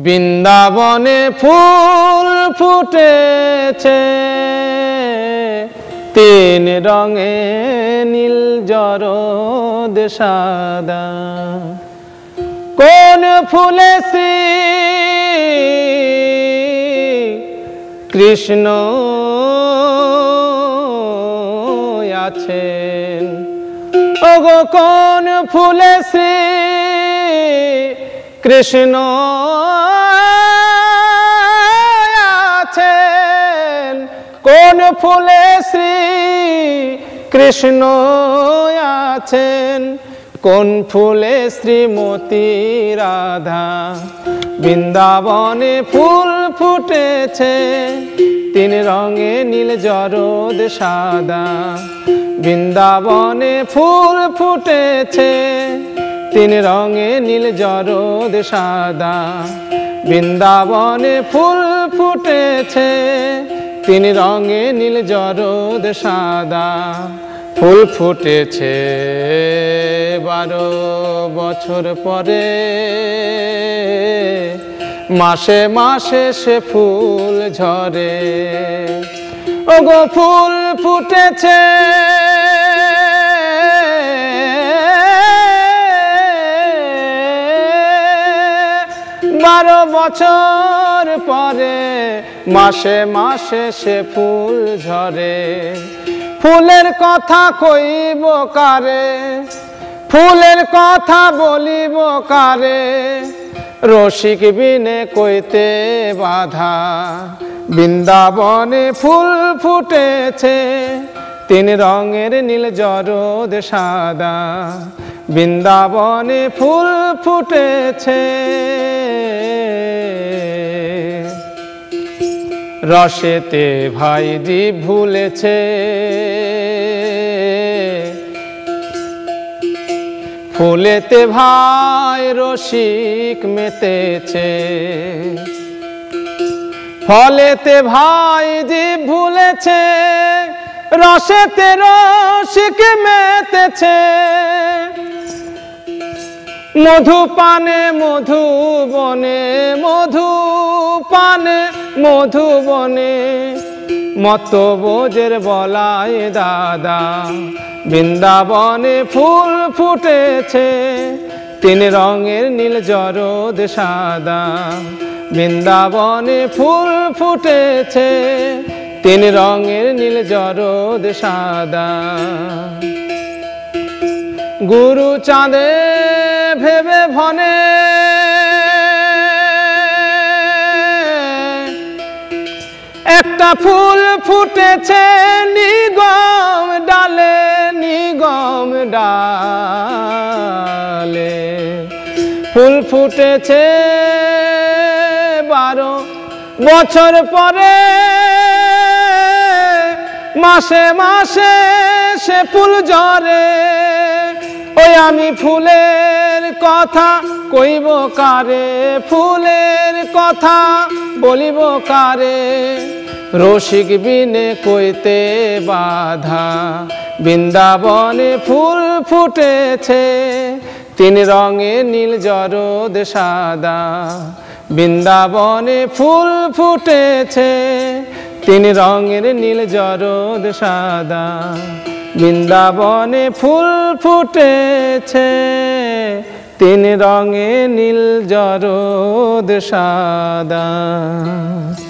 বৃন্দাবনে ফুল ফুটেছে তিন রঙে নীল জরদ সাদা। কোন ফুলে শ্রী কৃষ্ণ আছেন, ওগো কোন ফুলে শ্রী কৃষ্ণ আছেন, কোন ফুলে শ্রী কৃষ্ণ আছেন, কোন ফুলে শ্রীমতী রাধা। বৃন্দাবনে ফুল ফুটেছে তিন রঙে নীল জরদ সাদা। বৃন্দাবনে ফুল ফুটেছে তিন রঙে নীল জরদ সাদা। বৃন্দাবনে ফুল ফুটেছে তিন রঙে নীল জরদ সাদা। ফুল ফুটেছে 12 বছর পরে, মাসে মাসে সে ফুল ঝরে। ওগো ফুল ফুটেছে 12 বছর পরে, মাসে মাসে সে ফুল ঝরে। ফুলের কথা কইব কারে, ফুলের কথা বলিব কারে, রসিক বিনে কইতে বাধা। বৃন্দাবনে ফুল ফুটেছে তিন রঙের নীল জরদ সাদা। বৃন্দাবনে ফুল ফুটেছে রসেতে ভাইজি ভুলেছে, ফুলেতে ভাই রসিক মেতেছে। ফলেতে ভাইজি ভুলেছে, রসেতে রসিক মেতেছে। মধু পানে মধুবনে, মধু পানে মধুবনে, মত বোঝের বলায় দাদা। বৃন্দাবনে ফুল ফুটেছে তিন রঙের নীল জরদ সাদা। বৃন্দাবনে ফুল ফুটেছে তিন রঙের নীল জরদ সাদা। গুরু চাঁদে ভেবে ভনে, একটা ফুল ফুটেছে নিগম ডালে, নিগম ডালে। ফুল ফুটেছে 12 বছর পরে, মাসে মাসে সে ফুল ঝরে। ওই আমি ফুলের কথা কইব কারে, ফুলের কথা বলিব কারে, রসিক বিনে কইতে বাধা। বৃন্দাবনে ফুল ফুটেছে তিন রঙে নীল জরদ সাদা। বৃন্দাবনে ফুল ফুটেছে তিন রঙের নীল জরদ সাদা। বৃন্দাবনে ফুল ফুটেছে তিন রঙে নীল জরদ সাদা।